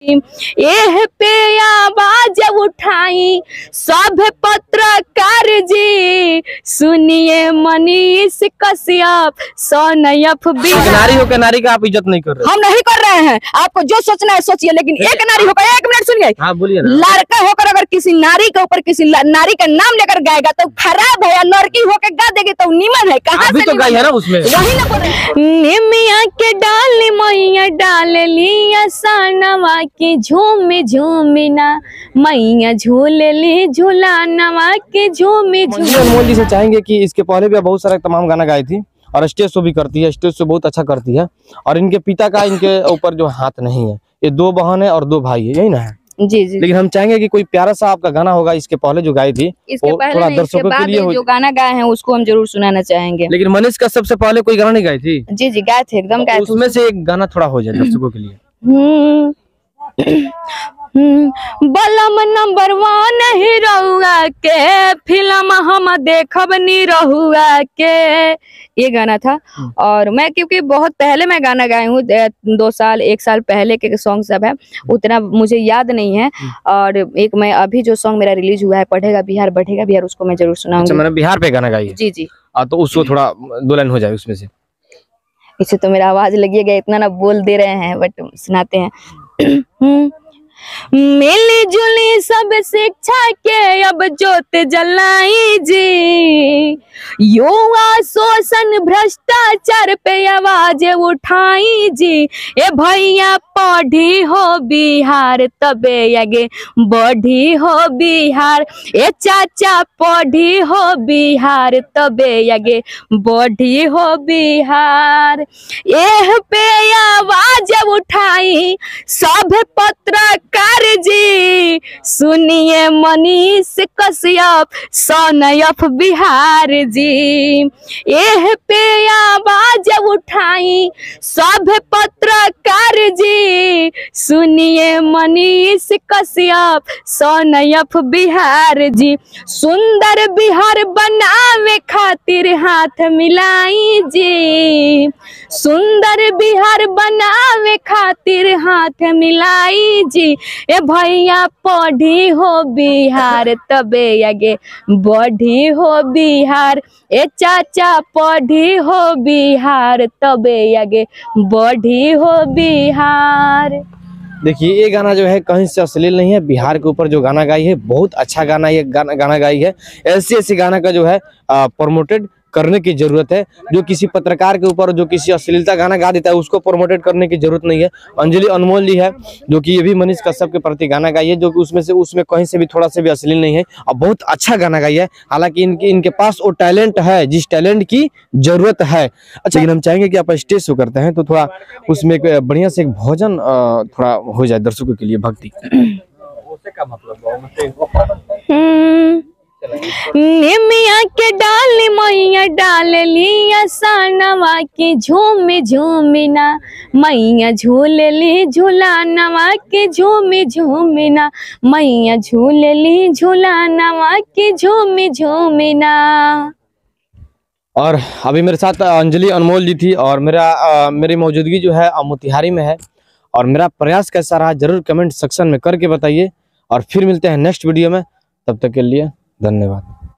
एह पे आवाज उठाई सब पत्रकार जी, सुनिए मनीष कश्यप सोनयफ बिहार। नारी होकर नारी का आप इज्जत नहीं कर रहे। हम नहीं कर रहे हैं, आपको जो सोचना है सोचिए, लेकिन एक नारी होकर, एक मिनट सुनिए। हाँ बोलिए ना। लड़का होकर अगर किसी नारी के ऊपर किसी नारी का नाम लेकर गाएगा तो खराब है, या लड़की होकर गा देगी तो नीमन है। कहाँ अभी से तो गाई है ना उसमें, वही ना बोल रहे। निमिया के डाल मैया डाल लिया सनवा की झूमी झूमी ना, मैया झूल ली झूला नवा के झूमी अनमोल जी से चाहेंगे कि इसके पहले भी बहुत सारा तमाम गाना गाई थी और स्टेज शो भी करती है, स्टेज शो बहुत अच्छा करती है। और इनके पिता का इनके ऊपर जो हाथ नहीं है, ये 2 बहन है और 2 भाई है, यही ना है। जी जी। लेकिन हम चाहेंगे कि कोई प्यारा सा आपका गाना होगा इसके पहले जो गाई थी, इसके वो पहले थोड़ा नहीं, दर्शकों के लिए जो गाना गाए हैं उसको हम जरूर सुनाना चाहेंगे। लेकिन मनीष का सबसे पहले कोई गाना नहीं गाई थी। जी जी गाए थे, एकदम गाए थे। उसमें से एक गाना थोड़ा हो जाए दर्शकों के लिए। बलम नंबर 1 हीरोआ के फिल्म हम देखब नी रहुआ के, ये गाना था। और मैं क्योंकि बहुत पहले मैं गाना गाई हूँ, 2 साल 1 साल पहले के सॉन्ग सब है, उतना मुझे याद नहीं है। और एक मैं अभी जो सॉन्ग मेरा रिलीज हुआ है पढ़ेगा बिहार बढ़ेगा बिहार, उसको मैं जरूर सुनाऊंगी। अच्छा, मैंने बिहार पे गाना गाई है। जी जी। तो उसको थोड़ा 2 लाइन हो जाए उसमें से। इसे तो मेरा आवाज लगिएगा, इतना ना बोल दे रहे हैं, बट सुनाते हैं। मिली जुली सब शिक्षा के अब जोत जलाई जी, युवा शोषण भ्रष्टाचार पे आवाज उठाई जी। ए भैया पढ़ी हो बिहार तबे आगे बढ़ी हो बिहार, ए चाचा पढ़ी हो बिहार तबे आगे बढ़ी हो बिहार। एह पे आवाज उठाई सब पत्रकार जी, सुनिए मनीष कश्यप सोनयफ बिहार जी। एह पे आवाज उठाई सब पत्रकार जी, सुनिए मनीष कश्यप सोनयफ बिहार जी। सुंदर बिहार बनावे खातिर हाथ मिलाई जी, सुंदर बिहार बनावे खातिर हाथ मिलाई जी। ए भैया पढ़ी हो बिहार तबे आगे बढ़ी हो बिहार, ए चाचा पढ़ी हो बिहार तबे आगे बढ़ी हो बिहार। देखिए ये गाना जो है कहीं से अश्लील नहीं है, बिहार के ऊपर जो गाना गाई है बहुत अच्छा गाना ये गाना गाई है। ऐसे गाना का जो है प्रमोटेड करने की जरूरत है। जो किसी पत्रकार के ऊपर जो किसी अश्लीलता गाना गा देता है उसको प्रमोटेड करने की जरूरत नहीं है। अंजलि अनमोल जी है जो कि ये भी मनीष कश्यप के प्रति गाना गाई है, जो कि उसमें कहीं से भी थोड़ा से भी अश्लील नहीं है और बहुत अच्छा गाना गाई है। हालांकि इनके पास वो टैलेंट है जिस टैलेंट की जरूरत है। अच्छा, लेकिन हम चाहेंगे कि आप स्टेज शो करते हैं तो थोड़ा उसमें बढ़िया से एक भोजन थोड़ा हो जाए दर्शकों के लिए, भक्ति। निमिया के डाल मैया डाल लिया सनवा की झूमी झूमी ना, मैया झूल ली झूला नवा की झूमी झूमी ना, मैया झूल ली झूला नवा की झूमी झूमी ना। और अभी मेरे साथ अंजलि अनमोल जी थी और मेरी मौजूदगी जो है मोतिहारी में है। और मेरा प्रयास कैसा रहा जरूर कमेंट सेक्शन में करके बताइए। और फिर मिलते हैं नेक्स्ट वीडियो में, तब तक के लिए धन्यवाद।